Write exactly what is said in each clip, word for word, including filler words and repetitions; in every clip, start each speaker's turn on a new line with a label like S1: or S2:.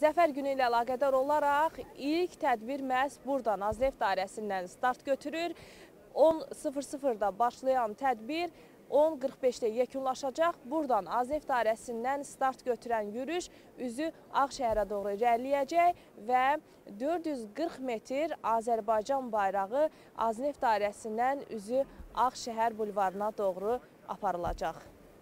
S1: Zəfər günü ilə əlaqədar olaraq ilk tədbir məhz burada Nazneft dairəsindən start götürür. on sıfır sıfırda başlayan tədbir on qırx beşdə yekunlaşacaq. Buradan Azneft dairəsindən start götürən yürüyüş üzü Ağşəhərə doğru irəliləyəcək və dörd yüz qırx metr Azərbaycan bayrağı Azneft dairəsindən üzü Ağşəhər bulvarına doğru aparılacaq.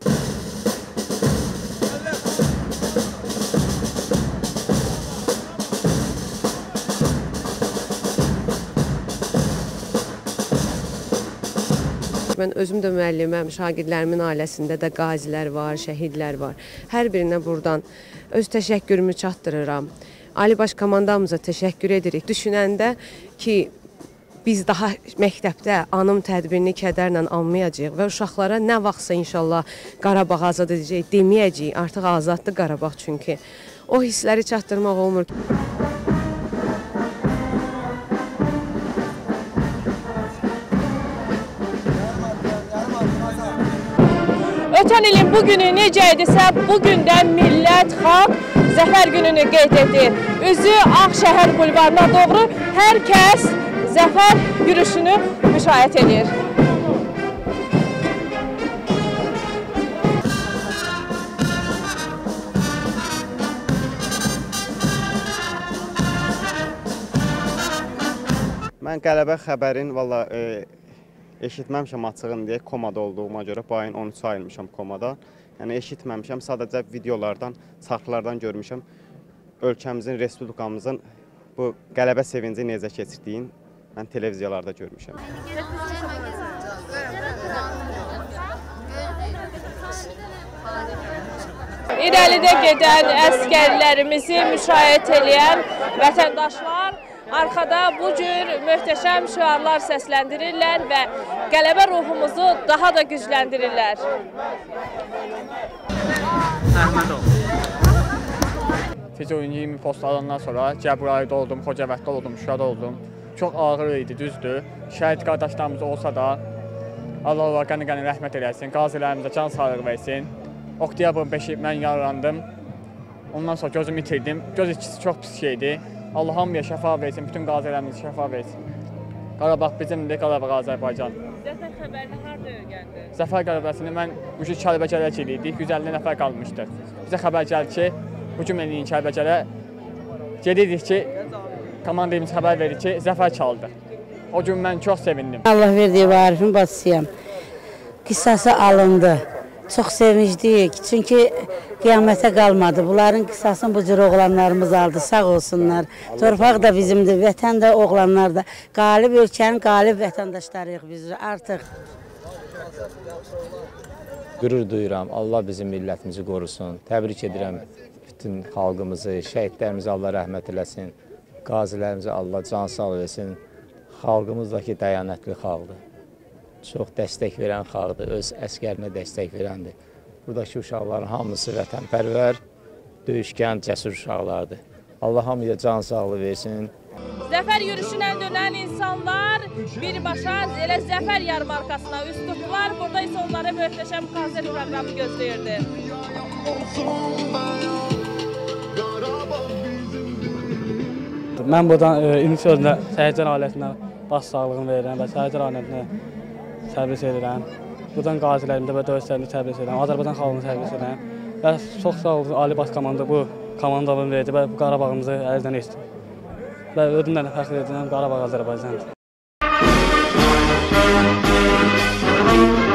S2: Mən özüm də müəlliməm, şagirdlərimin ailəsində də qazilər var, şəhidlər var. Hər birinə buradan öz təşəkkürümü çatdırıram. Ali Baş Komandamıza təşəkkür edirik. Düşünəndə ki, biz daha məktəbdə anım tədbirini kədərlə almayacağıq və uşaqlara nə vaxtsa inşallah Qarabağ azad edəcək deməyəcəyik. Artıq azaddır Qarabağ çünki. O hissləri çatdırmaq olmur.
S1: Ötən ilin bugünü necə idisə, bugün də millət, xalq Zəfər gününü qeyd edir. Üzü Ağşəhər bulvarına doğru hər kəs Zəfər yürüyüşünü müşahidə edir.
S3: Mən qələbə xəbərin valla e, eşitməmişəm açığın deyə komada olduğuma görə bu ayın on üçü ayılmışam komada. Yəni eşitməmişəm, sadəcə videolardan, çarxlardan görmüşəm ölkəmizin, respublikamızın bu qələbə sevinci necə keçirdiyin mən televiziyalarda görmüşəm.
S1: İrəlidə gedən əskərlərimizi müşahidə edən vətəndaşlar arkada bu cür möhtəşəm şüarlar səsləndirirlər və qələbə ruhumuzu daha da gücləndirirlər.
S4: Gecə oyun iyirmi post alandan sonra Cəbrayildə oldum, Xocavənddə oldum, Şuşada oldum. Çox ağır idi, düzdür. Şəhid qardaşlarımız olsa da Allah Allah qəni-qəni rəhmət eləsin, qazilərimizə can sağlığı versin. Oktyabrın beşi mən yaralandım. Ondan sonra gözümü itirdim. Göz içkisi çox pis şeydi. Allah hamıya şəfa versin, bütün qazilərimizə şəfa versin. Qarabağ bizimdir, Qarabağ Azərbaycan.
S1: Zəfər xəbərini harada öyrəndin?
S4: Zəfər qələbəsini mən Müşid Kəlbəcərə gəlirdik, yüz əlli nəfər qalmışdı. Bizə xəbər gəldi ki, hücum eləyin Kəlbəcərə. Gedirdik ki, komandamız xəbər verir ki, Zəfər çaldı. O gün mən çox sevindim.
S5: Allah verdiyi Arifin bacısıyam. Qisası alındı. Çox sevincliyik, çünki qiyamətə qalmadı. Bunların qisasını bu cür oğlanlarımız aldı, sağ olsunlar. Torpaq da bizimdir, vətən də, oğlanlar da. Qalib ölkənin qalib vətəndaşlarıyıq biz artıq.
S6: Qürür duyuram, Allah bizim millətimizi qorusun. Təbrik edirəm bütün xalqımızı, şəhidlərimizi Allah rəhmət eləsin. Qazilərimizi Allah can sağ versin. Xalqımızdakı dəyanətli xalqdır. Çox dəstək verən xalqdır, öz əskərinə dəstək verəndir. Buradakı uşaqların hamısı vətənpərvər, döyüşkən, cəsur uşaqlardır. Allah hamıya can sağlığı versin.
S1: Zəfər yürüyüşünə dönən insanlar birbaşa elə Zəfər yarmarkasına üst tutdular. Burada isə onları möhtəşəm konser proqramı gözləyirdi.
S7: Mən buradan ümid sözlə Səhəcər ailəsinə baş sağlığını verirəm və Səhəcər ailəsinə təbrik edirəm. Buradan qazilərimdə və döyüşlərimdə təbrik edirəm. Azərbaycan xalqını təbrik edirəm. Və çox sağ olun Ali Baş Komanda bu komandamı verdi və Qarabağımızı əldən etdi. Və özümdən fəxr edirəm, Qarabağ Azərbaycandır.